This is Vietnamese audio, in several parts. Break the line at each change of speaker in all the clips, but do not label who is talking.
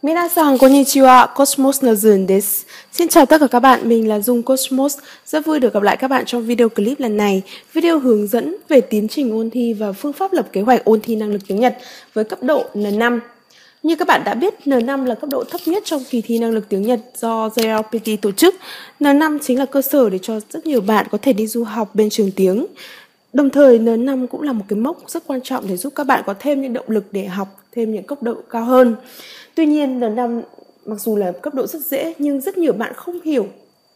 Minasan konnichiwa, Cosmos Nazun desu. Xin chào tất cả các bạn, mình là Dung Cosmos. Rất vui được gặp lại các bạn trong video clip lần này. Video hướng dẫn về tiến trình ôn thi và phương pháp lập kế hoạch ôn thi năng lực tiếng Nhật với cấp độ N5. Như các bạn đã biết, N5 là cấp độ thấp nhất trong kỳ thi năng lực tiếng Nhật do JLPT tổ chức. N5 chính là cơ sở để cho rất nhiều bạn có thể đi du học bên trường tiếng. Đồng thời N5 cũng là một cái mốc rất quan trọng để giúp các bạn có thêm những động lực để học thêm những cấp độ cao hơn. Tuy nhiên N5 mặc dù là cấp độ rất dễ nhưng rất nhiều bạn không hiểu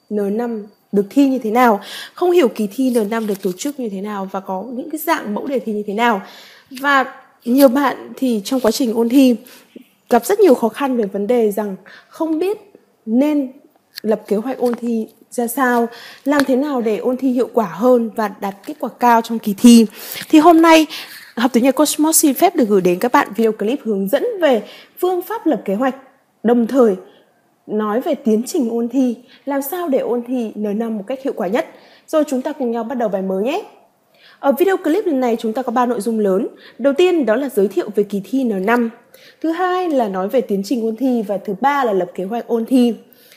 N5 được thi như thế nào, không hiểu kỳ thi N5 được tổ chức như thế nào và có những cái dạng mẫu đề thi như thế nào. Và nhiều bạn thì trong quá trình ôn thi gặp rất nhiều khó khăn về vấn đề rằng không biết nên lập kế hoạch ôn thi ra sao, làm thế nào để ôn thi hiệu quả hơn và đạt kết quả cao trong kỳ thi. Thì hôm nay Học tiếng Nhật Cosmos xin phép được gửi đến các bạn video clip hướng dẫn về phương pháp lập kế hoạch, đồng thời nói về tiến trình ôn thi, làm sao để ôn thi N5 một cách hiệu quả nhất. Rồi chúng ta cùng nhau bắt đầu bài mới nhé. Ở video clip lần này chúng ta có 3 nội dung lớn. Đầu tiên đó là giới thiệu về kỳ thi N5. Thứ hai là nói về tiến trình ôn thi và thứ ba là lập kế hoạch ôn thi.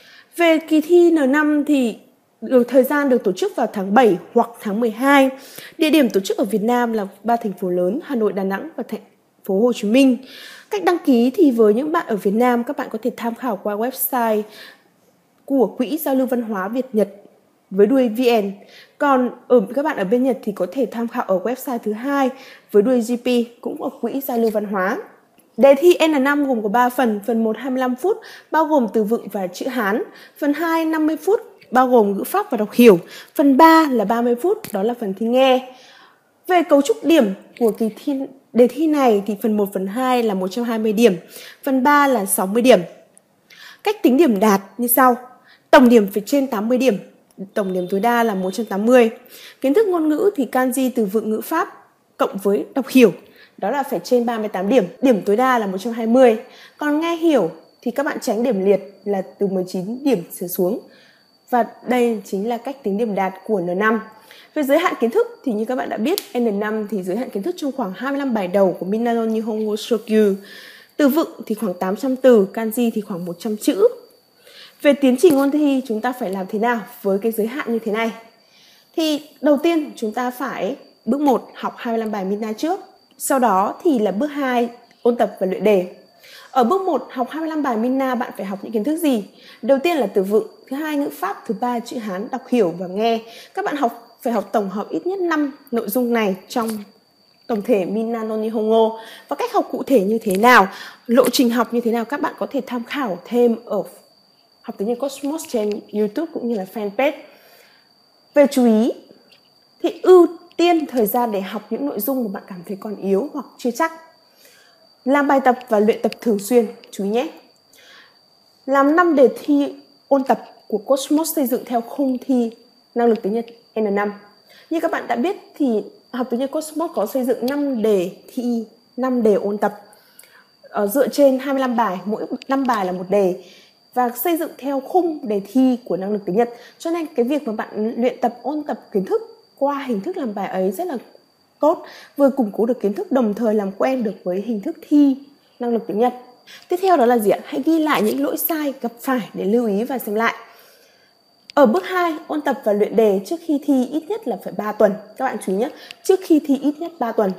Về kỳ thi N5 thì thời gian được tổ chức vào tháng 7 hoặc tháng 12. Địa điểm tổ chức ở Việt Nam là 3 thành phố lớn Hà Nội, Đà Nẵng và thành phố Hồ Chí Minh. Cách đăng ký thì với những bạn ở Việt Nam, các bạn có thể tham khảo qua website của Quỹ Giao lưu Văn hóa Việt Nhật với đuôi VN. Còn các bạn ở bên Nhật thì có thể tham khảo ở website thứ hai với đuôi GP, cũng ở Quỹ Giao lưu Văn hóa. Đề thi N5 gồm có 3 phần. Phần 1 25 phút bao gồm từ vựng và chữ Hán. Phần 2 50 phút bao gồm ngữ pháp và đọc hiểu. Phần 3 là 30 phút, đó là phần thi nghe. Về cấu trúc điểm của đề thi này thì phần 1, phần 2 là 120 điểm, phần 3 là 60 điểm. Cách tính điểm đạt như sau. Tổng điểm phải trên 80 điểm, tổng điểm tối đa là 180. Kiến thức ngôn ngữ thì kanji, từ vựng, ngữ pháp cộng với đọc hiểu, đó là phải trên 38 điểm, điểm tối đa là 120. Còn nghe hiểu thì các bạn tránh điểm liệt là từ 19 điểm trở xuống. Và đây chính là cách tính điểm đạt của N5. Về giới hạn kiến thức thì như các bạn đã biết, N5 thì giới hạn kiến thức trong khoảng 25 bài đầu của Minanon Nihongo Shokyu. Từ vựng thì khoảng 800 từ, kanji thì khoảng 100 chữ. Về tiến trình ôn thi chúng ta phải làm thế nào với cái giới hạn như thế này? Thì đầu tiên chúng ta phải bước 1 học 25 bài Mina trước. Sau đó thì là bước 2 ôn tập và luyện đề. Ở bước 1 học 25 bài Mina bạn phải học những kiến thức gì? Đầu tiên là từ vựng, thứ hai ngữ pháp, thứ ba chữ Hán, đọc hiểu và nghe. Các bạn phải học tổng hợp ít nhất 5 nội dung này trong tổng thể Minanon Nihongo. Và cách học cụ thể như thế nào, lộ trình học như thế nào các bạn có thể tham khảo thêm ở Học tiếng Nhật Cosmos trên YouTube cũng như là fanpage. Về chú ý thì ưu tiên thời gian để học những nội dung mà bạn cảm thấy còn yếu hoặc chưa chắc. Làm bài tập và luyện tập thường xuyên, chú ý nhé. Làm 5 đề thi ôn tập của Cosmos xây dựng theo khung thi năng lực tiếng Nhật N5. Như các bạn đã biết thì Học tiếng Nhật Cosmos có xây dựng 5 đề thi, 5 đề ôn tập dựa trên 25 bài, mỗi 5 bài là một đề và xây dựng theo khung đề thi của năng lực tiếng Nhật. Cho nên cái việc mà bạn luyện tập, ôn tập kiến thức qua hình thức làm bài ấy rất là tốt, vừa củng cố được kiến thức đồng thời làm quen được với hình thức thi năng lực tiếng Nhật. Tiếp theo đó là gì ạ? Hãy ghi lại những lỗi sai gặp phải để lưu ý và xem lại. Ở bước 2, ôn tập và luyện đề trước khi thi ít nhất là phải 3 tuần. Các bạn chú ý nhé, trước khi thi ít nhất 3 tuần.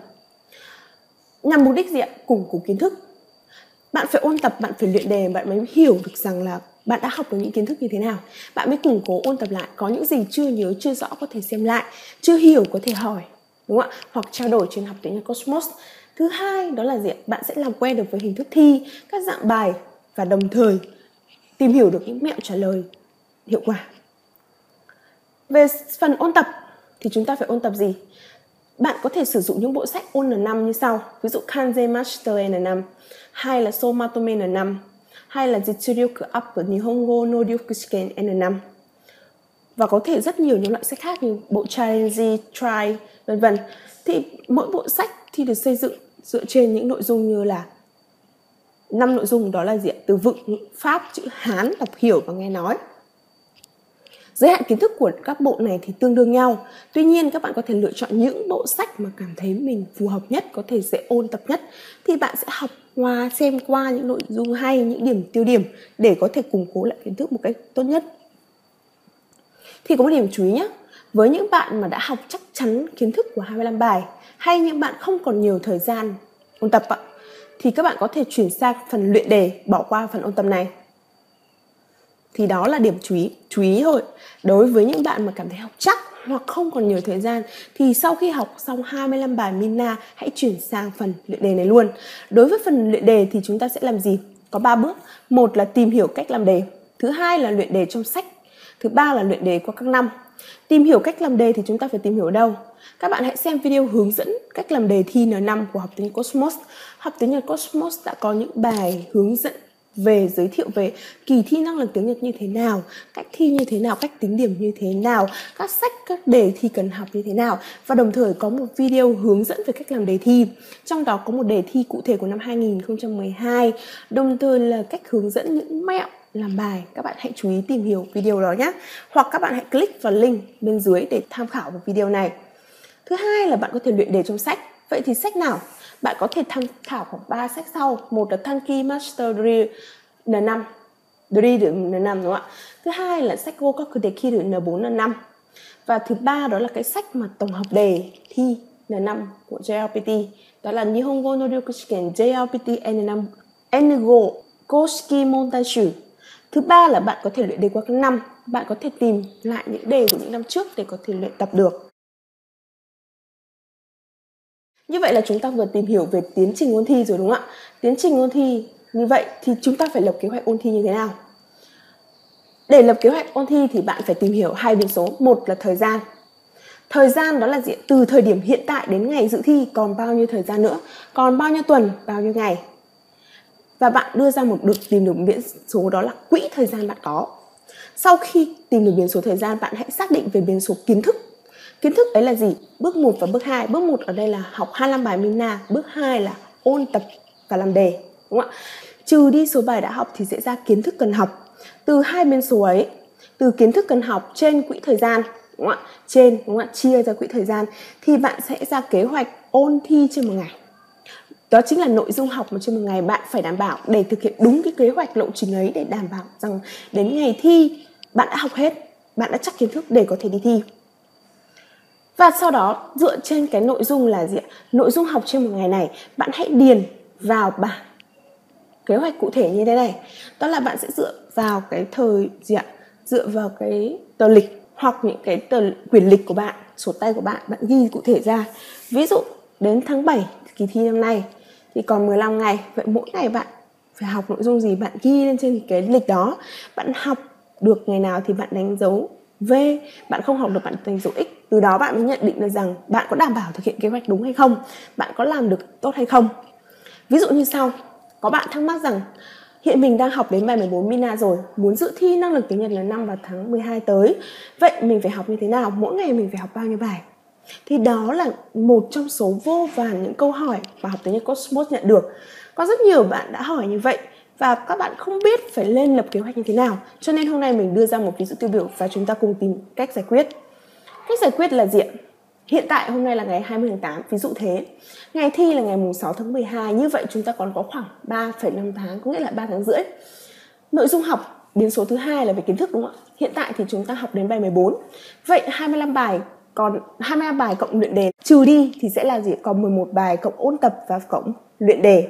Nhằm mục đích gì ạ? Củng cố kiến thức. Bạn phải ôn tập, bạn phải luyện đề, bạn mới hiểu được rằng là bạn đã học được những kiến thức như thế nào. Bạn mới củng cố ôn tập lại, có những gì chưa nhớ, chưa rõ có thể xem lại, chưa hiểu có thể hỏi, đúng không ạ? Hoặc trao đổi trên Học tiếng Nhật Cosmos. Thứ hai đó là gì ạ? Bạn sẽ làm quen được với hình thức thi, các dạng bài và đồng thời tìm hiểu được những mẹo trả lời hiệu quả. Về phần ôn tập thì chúng ta phải ôn tập gì? Bạn có thể sử dụng những bộ sách ôn N5 như sau. Ví dụ Kanzen Master N5, hay là Somatome N5, hay là Jitsuryoku Up Nihongo no Ryoku Shiken N5. Và có thể rất nhiều những loại sách khác như bộ Challenge, Try, vân vân. Thì mỗi bộ sách thì được xây dựng dựa trên những nội dung như là 5 nội dung, đó là gì? Từ vựng, ngữ pháp, chữ Hán, đọc hiểu và nghe nói. Giới hạn kiến thức của các bộ này thì tương đương nhau. Tuy nhiên các bạn có thể lựa chọn những bộ sách mà cảm thấy mình phù hợp nhất, có thể dễ ôn tập nhất. Thì bạn sẽ học qua, xem qua những nội dung hay, những điểm tiêu điểm để có thể củng cố lại kiến thức một cách tốt nhất. Thì có một điểm chú ý nhé. Với những bạn mà đã học chắc chắn kiến thức của 25 bài hay những bạn không còn nhiều thời gian ôn tập thì các bạn có thể chuyển sang phần luyện đề, bỏ qua phần ôn tập này. Thì đó là điểm chú ý thôi. Đối với những bạn mà cảm thấy học chắc hoặc không còn nhiều thời gian thì sau khi học xong 25 bài Mina, hãy chuyển sang phần luyện đề này luôn. Đối với phần luyện đề thì chúng ta sẽ làm gì? Có 3 bước. Một là tìm hiểu cách làm đề. Thứ hai là luyện đề trong sách. Thứ ba là luyện đề qua các năm. Tìm hiểu cách làm đề thì chúng ta phải tìm hiểu ở đâu? Các bạn hãy xem video hướng dẫn cách làm đề thi N5 của Học tiếng Nhật Cosmos. Học tiếng Nhật Cosmos đã có những bài hướng dẫn về giới thiệu về kỳ thi năng lực tiếng Nhật như thế nào, cách thi như thế nào, cách tính điểm như thế nào, các sách, các đề thi cần học như thế nào, và đồng thời có một video hướng dẫn về cách làm đề thi. Trong đó có một đề thi cụ thể của năm 2012, đồng thời là cách hướng dẫn những mẹo làm bài. Các bạn hãy chú ý tìm hiểu video đó nhé. Hoặc các bạn hãy click vào link bên dưới để tham khảo vào video này. Thứ hai là bạn có thể luyện đề trong sách. Vậy thì sách nào? Bạn có thể tham khảo khoảng 3 sách sau. Một là Tanki Master Drill N5, Drill N5 đúng không ạ? Thứ hai là sách Gokaku Dekiru N4 N5. Và thứ ba đó là cái sách mà tổng hợp đề thi N5 của JLPT. Đó là Nihongo no Ryoku Shiken JLPT N5 N5 Koshiki Mondai Shu. Thứ ba là bạn có thể luyện đề qua các năm. Bạn có thể tìm lại những đề của những năm trước để có thể luyện tập được. Như vậy là chúng ta vừa tìm hiểu về tiến trình ôn thi rồi đúng không ạ? Tiến trình ôn thi như vậy thì chúng ta phải lập kế hoạch ôn thi như thế nào? Để lập kế hoạch ôn thi thì bạn phải tìm hiểu hai biến số. Một là thời gian. Thời gian đó là gì? Từ thời điểm hiện tại đến ngày dự thi còn bao nhiêu thời gian nữa? Còn bao nhiêu tuần, bao nhiêu ngày? Và bạn đưa ra tìm được biến số, đó là quỹ thời gian bạn có. Sau khi tìm được biến số thời gian, bạn hãy xác định về biến số kiến thức. Kiến thức ấy là gì? Bước 1 và bước 2. Bước 1 ở đây là học 25 bài Mina. Bước 2 là ôn tập và làm đề. Đúng không ạ? Trừ đi số bài đã học thì sẽ ra kiến thức cần học. Từ hai biến số ấy, từ kiến thức cần học trên quỹ thời gian, đúng không ạ? Đúng không ạ? Chia ra quỹ thời gian thì bạn sẽ ra kế hoạch ôn thi trên một ngày. Đó chính là nội dung học mà trên một ngày bạn phải đảm bảo để thực hiện đúng cái kế hoạch lộ trình ấy, để đảm bảo rằng đến ngày thi bạn đã học hết, bạn đã chắc kiến thức để có thể đi thi. Và sau đó dựa trên cái nội dung là gì ạ? Nội dung học trên một ngày này, bạn hãy điền vào bảng kế hoạch cụ thể như thế này. Đó là bạn sẽ dựa vào cái dựa vào cái tờ lịch hoặc những cái tờ quyển lịch của bạn, sổ tay của bạn, bạn ghi cụ thể ra. Ví dụ đến tháng 7 kỳ thi năm nay thì còn 15 ngày, vậy mỗi ngày bạn phải học nội dung gì, bạn ghi lên trên cái lịch đó. Bạn học được ngày nào thì bạn đánh dấu V, bạn không học được bạn đánh dấu X. Từ đó bạn mới nhận định được rằng bạn có đảm bảo thực hiện kế hoạch đúng hay không, bạn có làm được tốt hay không. Ví dụ như sau, có bạn thắc mắc rằng hiện mình đang học đến bài 14 Mina rồi, muốn dự thi năng lực tiếng Nhật N5 vào tháng 12 tới. Vậy mình phải học như thế nào? Mỗi ngày mình phải học bao nhiêu bài? Thì đó là một trong số vô vàn những câu hỏi mà Học tiếng Nhật Cosmos nhận được. Có rất nhiều bạn đã hỏi như vậy và các bạn không biết phải lên lập kế hoạch như thế nào. Cho nên hôm nay mình đưa ra một ví dụ tiêu biểu và chúng ta cùng tìm cách giải quyết. Cách giải quyết là gì ạ? Hiện tại hôm nay là ngày 20 tháng 8, ví dụ thế. Ngày thi là ngày 6 tháng 12, như vậy chúng ta còn có khoảng 3,5 tháng, có nghĩa là 3 tháng rưỡi. Nội dung học, biến số thứ hai là về kiến thức đúng không ạ? Hiện tại thì chúng ta học đến bài 14. Vậy 25 bài, còn 25 bài cộng luyện đề trừ đi thì sẽ là gì? Còn 11 bài cộng ôn tập và cộng luyện đề.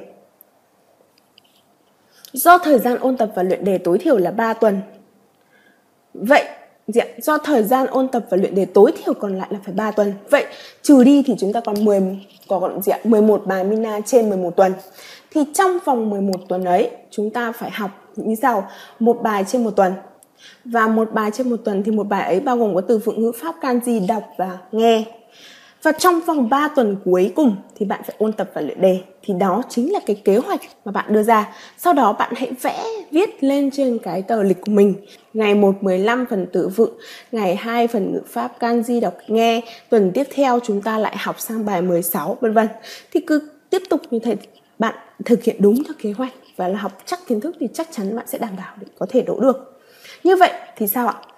Do thời gian ôn tập và luyện đề tối thiểu là 3 tuần. Vậy do thời gian ôn tập và luyện đề tối thiểu còn lại là phải 3 tuần. Vậy trừ đi thì chúng ta còn 11 bài Mina trên 11 tuần. Thì trong vòng 11 tuần ấy chúng ta phải học như sau: một bài trên một tuần. Và một bài trên một tuần thì một bài ấy bao gồm có từ vựng ngữ pháp, kanji, đọc và nghe. Và trong vòng 3 tuần cuối cùng thì bạn phải ôn tập và luyện đề. Thì đó chính là cái kế hoạch mà bạn đưa ra. Sau đó bạn hãy viết lên trên cái tờ lịch của mình. Ngày 1 15 phần từ vựng, ngày 2 phần ngữ pháp, kanji, đọc, nghe. Tuần tiếp theo chúng ta lại học sang bài 16 vân vân. Thì cứ tiếp tục như thế, bạn thực hiện đúng theo kế hoạch và là học chắc kiến thức thì chắc chắn bạn sẽ đảm bảo để có thể đỗ được. Như vậy thì sao ạ?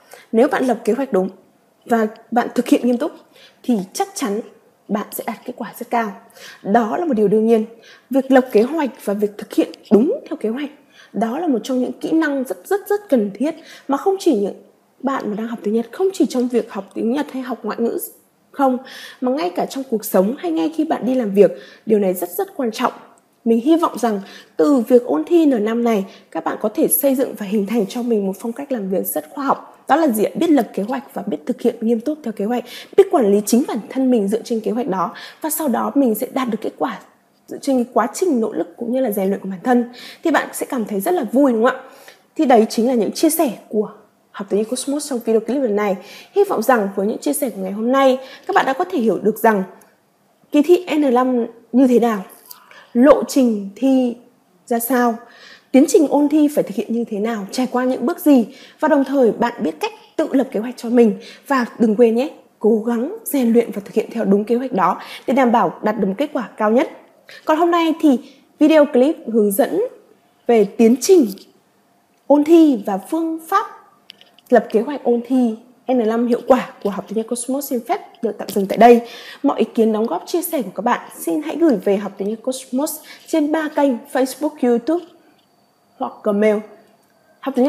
Nếu bạn lập kế hoạch đúng và bạn thực hiện nghiêm túc thì chắc chắn bạn sẽ đạt kết quả rất cao. Đó là một điều đương nhiên. Việc lập kế hoạch và việc thực hiện đúng theo kế hoạch, đó là một trong những kỹ năng rất cần thiết mà không chỉ những bạn mà đang học tiếng Nhật, không chỉ trong việc học tiếng Nhật hay học ngoại ngữ không, mà ngay cả trong cuộc sống hay ngay khi bạn đi làm việc, điều này rất quan trọng. Mình hy vọng rằng từ việc ôn thi N5 này, các bạn có thể xây dựng và hình thành cho mình một phong cách làm việc rất khoa học. Đó là gì ạ? Biết lập kế hoạch và biết thực hiện nghiêm túc theo kế hoạch, biết quản lý chính bản thân mình dựa trên kế hoạch đó, và sau đó mình sẽ đạt được kết quả dựa trên quá trình nỗ lực cũng như là rèn luyện của bản thân, thì bạn sẽ cảm thấy rất là vui, đúng không ạ? Thì đấy chính là những chia sẻ của Học tiếng Nhật Cosmos trong video clip lần này. Hy vọng rằng với những chia sẻ của ngày hôm nay, các bạn đã có thể hiểu được rằng kỳ thi N5 như thế nào, lộ trình thi ra sao, tiến trình ôn thi phải thực hiện như thế nào, trải qua những bước gì, và đồng thời bạn biết cách tự lập kế hoạch cho mình. Và đừng quên nhé, cố gắng rèn luyện và thực hiện theo đúng kế hoạch đó để đảm bảo đạt được kết quả cao nhất. Còn hôm nay thì video clip hướng dẫn về tiến trình ôn thi và phương pháp lập kế hoạch ôn thi N5 hiệu quả của Học tiếng Nhật Cosmos xin phép được tạm dừng tại đây. Mọi ý kiến đóng góp chia sẻ của các bạn xin hãy gửi về Học tiếng Nhật Cosmos trên 3 kênh Facebook, YouTube hoặc Gmail. Học tiếng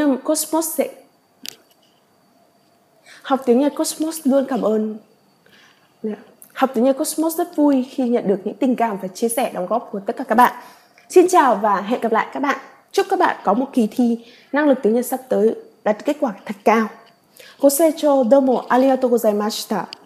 Nhật Cosmos luôn cảm ơn. Học tiếng Nhật Cosmos rất vui khi nhận được những tình cảm và chia sẻ đóng góp của tất cả các bạn. Xin chào và hẹn gặp lại các bạn. Chúc các bạn có một kỳ thi năng lực tiếng Nhật sắp tới đạt kết quả thật cao. Gosecho domo arigatou gozaimashita.